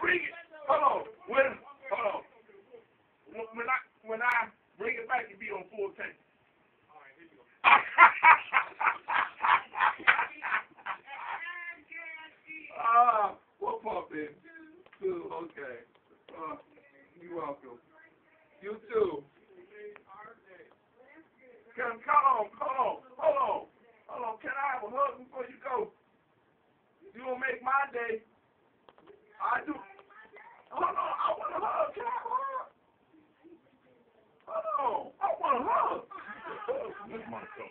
bring it, hold on. Hold on. When I bring it back, it be on full tank. What part, baby? Two, okay. You're welcome. You too. Hold on. Can I have a hug before you go? You gonna make my day. I do. Hold on, I want a hug. Can I have a hug? Hold on, I want a hug. That's my cup.